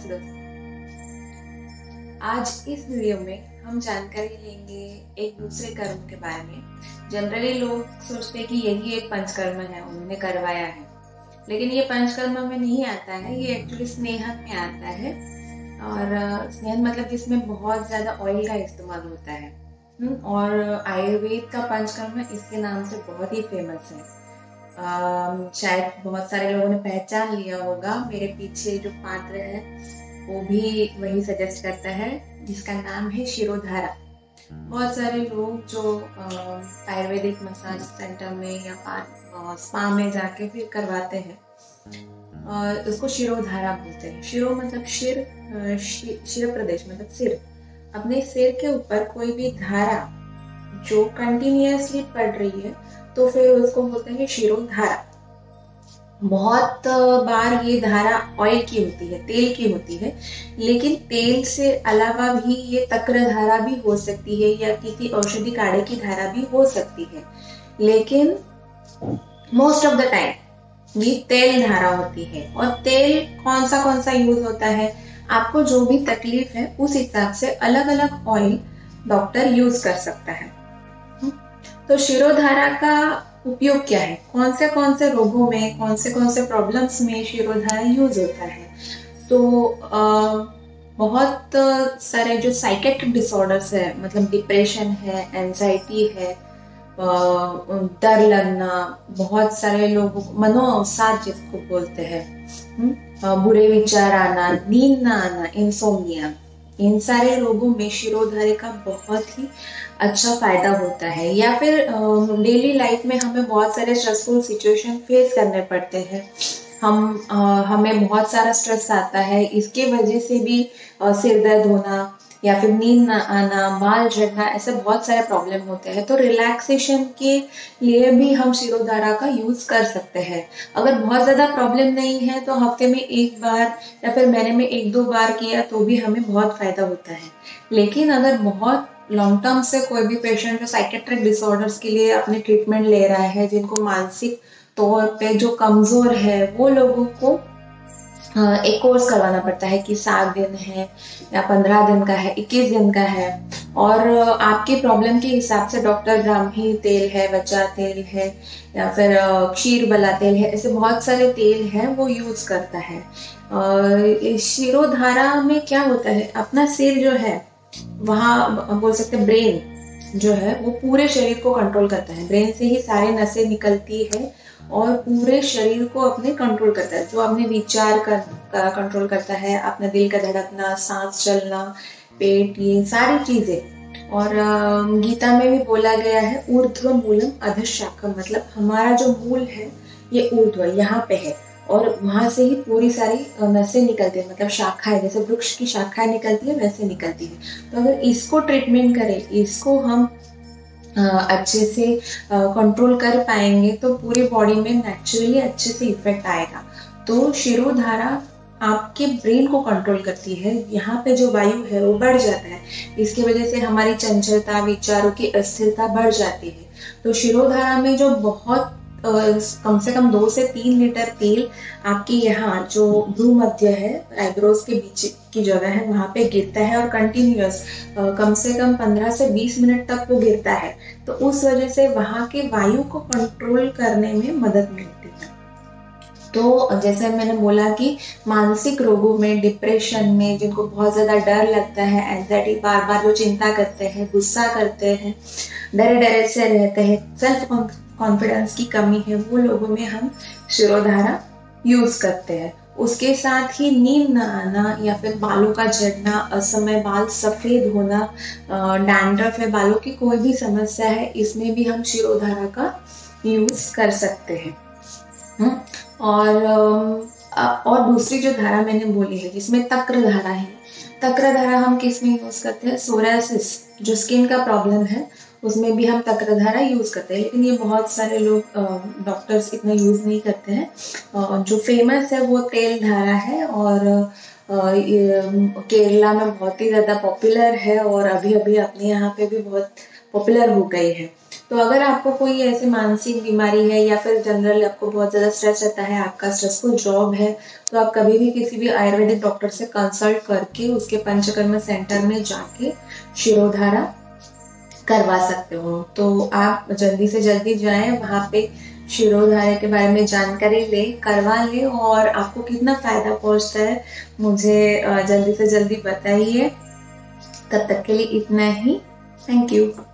नमस्ते दोस्तों, आज इस वीडियो में हम जानकारी लेंगे एक दूसरे कर्म के बारे में। जनरली लोग सोचते हैं कि यही एक पंचकर्म है, उन्होंने करवाया है, लेकिन ये पंचकर्म में नहीं आता है। ये एक्चुअली स्नेहन में आता है। और स्नेहन मतलब जिसमें बहुत ज्यादा ऑयल का इस्तेमाल होता है। और आयुर्वेद का पंचकर्म इसके नाम से बहुत ही फेमस है। शायद बहुत सारे लोगों ने पहचान लिया होगा, मेरे पीछे जो पात्र है वो भी वही सजेस्ट करता है, जिसका नाम है शिरोधारा। बहुत सारे लोग जो आयुर्वेदिक मसाज सेंटर में या स्पा में जाके फिर करवाते हैं, उसको शिरोधारा बोलते हैं। शिरो मतलब शिर प्रदेश मतलब सिर। अपने सिर के ऊपर कोई भी धारा जो कंटिन्यूअसली पड़ रही है तो फिर उसको बोलते हैं शिरोधारा। बहुत बार ये धारा ऑयल की होती है, तेल की होती है, लेकिन तेल से अलावा भी ये तक्र धारा भी हो सकती है या किसी औषधि काढ़े की धारा भी हो सकती है। लेकिन मोस्ट ऑफ द टाइम ये तेल धारा होती है। और तेल कौन सा यूज होता है, आपको जो भी तकलीफ है उस हिसाब से अलग अलग ऑयल डॉक्टर यूज कर सकता है। तो शिरोधारा का उपयोग क्या है, कौन से रोगों में, कौन से प्रॉब्लम्स में शिरोधारा यूज होता है। तो बहुत सारे जो साइकेट्रिक डिसऑर्डर्स है, मतलब डिप्रेशन है, एंजाइटी है, डर लगना, बहुत सारे लोगों को मनोअवसाद जिसको बोलते हैं, बुरे विचार आना, नींद ना आना, इंसोम्निया, इन सारे रोगों में शिरोधारे का बहुत ही अच्छा फायदा होता है। या फिर डेली लाइफ में हमें बहुत सारे स्ट्रेसफुल सिचुएशन फेस करने पड़ते हैं, हमें बहुत सारा स्ट्रेस आता है, इसके वजह से भी सिर दर्द होना या फिर नींद ना आना, बाल झड़ना, ऐसे बहुत सारे प्रॉब्लम होते हैं। तो रिलैक्सेशन के लिए भी हम शिरोधारा का यूज कर सकते हैं। अगर बहुत ज्यादा प्रॉब्लम नहीं है तो हफ्ते में एक बार या फिर महीने में एक दो बार किया तो भी हमें बहुत फायदा होता है। लेकिन अगर बहुत लॉन्ग टर्म से कोई भी पेशेंट जो साइकेट्रिक डिसऑर्डर्स के लिए अपने ट्रीटमेंट ले रहा है, जिनको मानसिक तौर पे जो कमजोर है, वो लोगों को एक कोर्स करवाना पड़ता है कि 7 दिन है या 15 दिन का है, 21 दिन का है। और आपके प्रॉब्लम के हिसाब से डॉक्टर ब्राह्मी तेल है, वचा तेल है, या फिर क्षीर बला तेल है, ऐसे बहुत सारे तेल हैं वो यूज करता है। शिरोधारा में क्या होता है, अपना सिर जो है वहाँ बोल सकते हैं ब्रेन जो है वो पूरे शरीर को कंट्रोल करता है। ब्रेन से ही सारे नसें निकलती है और पूरे शरीर को अपने कंट्रोल करता है। जो अपने विचार कंट्रोल करता है, अपने दिल का धड़कना, सांस चलना, पेट, ये सारी चीजें। और गीता में भी बोला गया है ऊर्ध्व मूलम अधशाखम, मतलब हमारा जो मूल है ये ऊर्ध्व यहाँ पे है और वहां से ही पूरी सारी नसें निकलती है, मतलब शाखाएं, जैसे वृक्ष की शाखाएं निकलती है वैसे निकलती है। तो अगर इसको ट्रीटमेंट करें, इसको हम अच्छे से कंट्रोल कर पाएंगे तो पूरी बॉडी में नेचुरली अच्छे से इफेक्ट आएगा। तो शिरोधारा आपके ब्रेन को कंट्रोल करती है, यहाँ पे जो वायु है वो बढ़ जाता है, इसकी वजह से हमारी चंचलता, विचारों की अस्थिरता बढ़ जाती है। तो शिरोधारा में जो बहुत कम से कम 2 से 3 लीटर तेल आपकी यहाँ जो भ्रूमध्य है, आईब्रोज के बीच की जगह है, वहां पे गिरता है और कंटिन्यूअस कम से कम 15 से 20 मिनट तक वो गिरता है। तो उस वजह से वहां के वायु को कंट्रोल करने में मदद मिलती है। तो जैसे मैंने बोला कि मानसिक रोगों में, डिप्रेशन में, जिनको बहुत ज्यादा डर लगता है, एंजाइटी, बार बार जो चिंता करते हैं, गुस्सा करते हैं, डरे से रहते हैं, सेल्फ कॉन्फिडेंस की कमी है, वो लोगों में हम शिरोधारा यूज करते हैं। उसके साथ ही नींद न आना या फिर बालों का झड़ना, असमय बाल सफेद होना, डैंड्रफ है, बालों की कोई भी समस्या है, इसमें भी हम शिरोधारा का यूज कर सकते हैं। और दूसरी जो धारा मैंने बोली है जिसमें तक्र धारा है, तक्र धारा हम किस में यूज करते हैं, सोरासिस जो स्किन का प्रॉब्लम है उसमें भी हम तक्र धारा यूज करते हैं। लेकिन ये बहुत सारे लोग डॉक्टर्स इतना यूज नहीं करते हैं। जो फेमस है वो तेल धारा है और केरला में बहुत ही ज्यादा पॉपुलर है और अभी अभी अपने यहाँ पे भी बहुत पॉपुलर हो गई है। तो अगर आपको कोई ऐसी मानसिक बीमारी है या फिर जनरल आपको बहुत ज़्यादा स्ट्रेस रहता है, आपका स्ट्रेसफुल जॉब है, तो आप कभी भी किसी भी आयुर्वेदिक डॉक्टर से कंसल्ट करके उसके पंचकर्म सेंटर में जाके शिरोधारा करवा सकते हो। तो आप जल्दी से जल्दी जाएं, वहाँ पे शिरोधारा के बारे में जानकारी ले, करवा ले, और आपको कितना फायदा पहुंचता है मुझे जल्दी से जल्दी बताइए। तब तक के लिए इतना ही। Thank you.